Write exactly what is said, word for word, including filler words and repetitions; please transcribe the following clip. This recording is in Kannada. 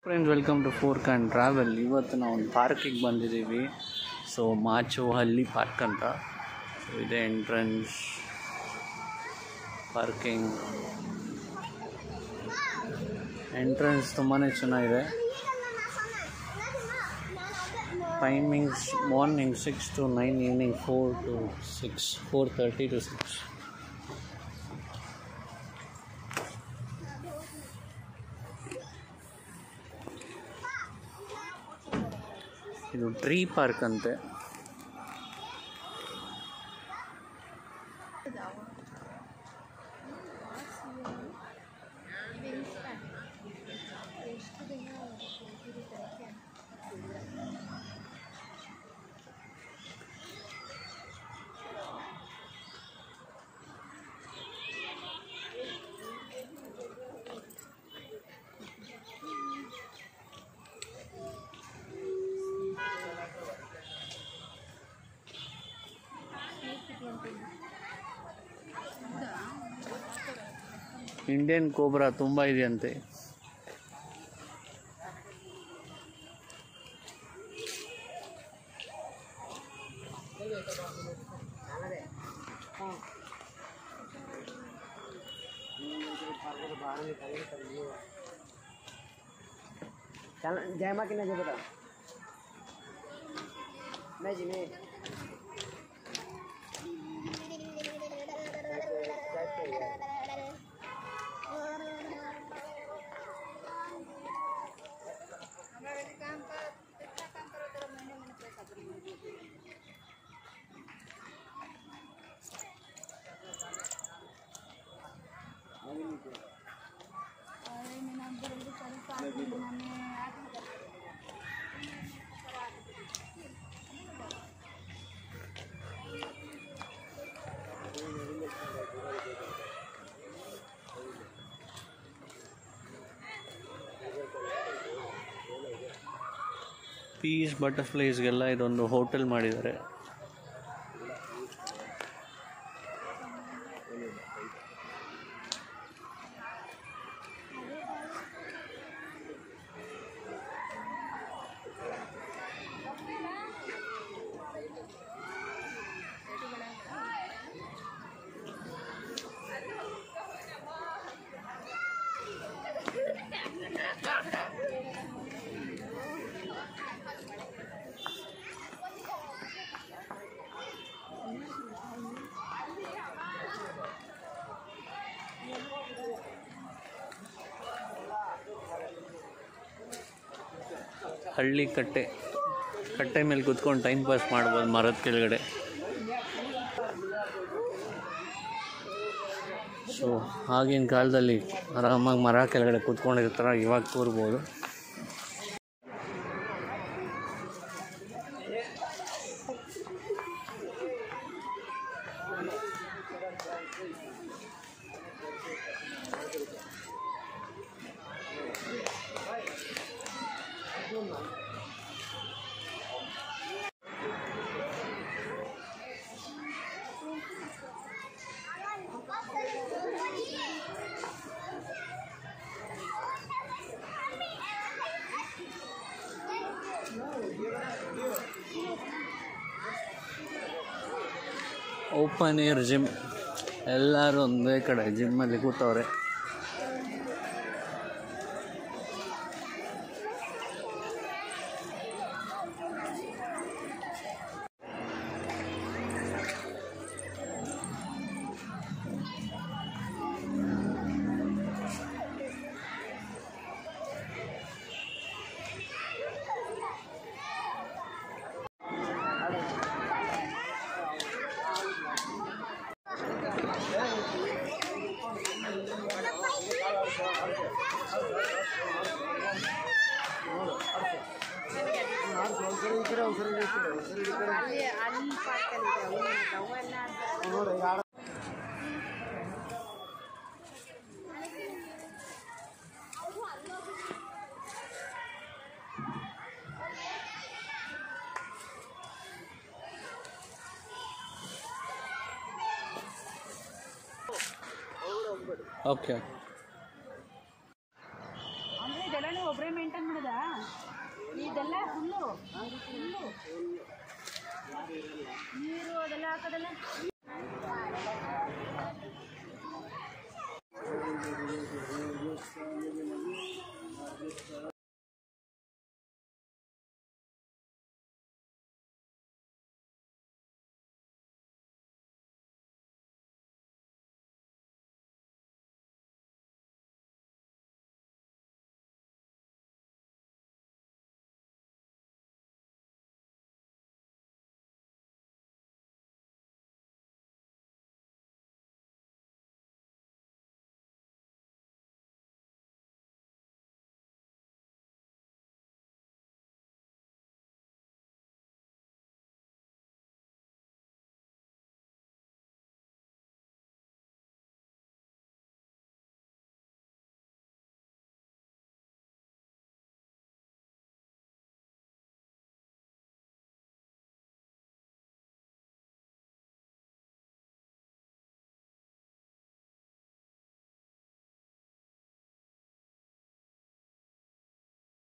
Friends, welcome to fork and travel. ಇವತ್ತು ನಾವು ಒಂದು ಪಾರ್ಕಿಗೆ ಬಂದಿದ್ದೀವಿ. ಸೊ ಮಾಚೋಹಳ್ಳಿ ಪಾರ್ಕ್ ಅಂತ. ಸೊ ಇದೆ ಎಂಟ್ರೆನ್ಸ್, ಪಾರ್ಕಿಂಗ್ ಎಂಟ್ರೆನ್ಸ್ ತುಂಬಾ ಚೆನ್ನಾಗಿದೆ. Timings morning six to nine, evening four to six four thirty to six. ಇದು ಟ್ರೀ ಪಾರ್ಕ್ ಅಂತೆ. ಇಂಡಿಯನ್ ಕೋಬ್ರಾ ತುಂಬ ಇದೆಯಂತೆ. जय माँ की नजर बता मैं जी में ಪೀಸ್ ಬಟರ್ಫ್ಲೈಸ್ಗೆಲ್ಲ ಇದೊಂದು ಹೋಟೆಲ್ ಮಾಡಿದ್ದಾರೆ. ಹಳ್ಳಿ ಕಟ್ಟೆ ಕಟ್ಟೆ ಮೇಲೆ ಕೂತ್ಕೊಂಡು ಟೈಮ್ ಪಾಸ್ ಮಾಡ್ಬೋದು ಮರದ ಕೆಳಗಡೆ. ಸೊ ಆಗಿನ ಕಾಲದಲ್ಲಿ ಆರಾಮಾಗಿ ಮರ ಕೆಳಗಡೆ ಕೂತ್ಕೊಂಡಿರ್ತಾರೆ, ಇವಾಗ ಕೂರ್ಬೋದು. ಓಪನ್ ಏರ್ ಜಿಮ್, ಎಲ್ಲರೂ ಒಂದೇ ಕಡೆ ಜಿಮ್ಮಲ್ಲಿ ಕೂತವ್ರೆ. Okay. ಒಬ್ಬರೇ ಮೇಂಟೈನ್ ಮಾಡೋದ ಇದೆಲ್ಲ ಹುಲ್ಲು ಹುಲ್ಲು ನೀರು ಅದೆಲ್ಲ ಹಾಕೋದಲ್ಲ